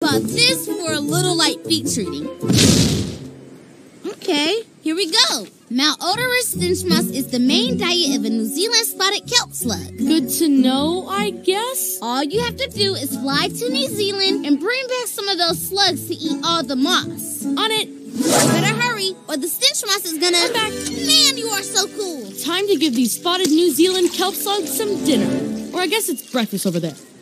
about this for a little light feet treating? Okay, here we go. Malodorous stench moss is the main diet of a New Zealand spotted kelp slug. Good to know, I guess. All you have to do is fly to New Zealand and bring back some of those slugs to eat all the moss. On it. Better hurry, or the stench moss is gonna... I'm back. Man, you are so cool. Time to give these spotted New Zealand kelp slugs some dinner. Or I guess it's breakfast over there.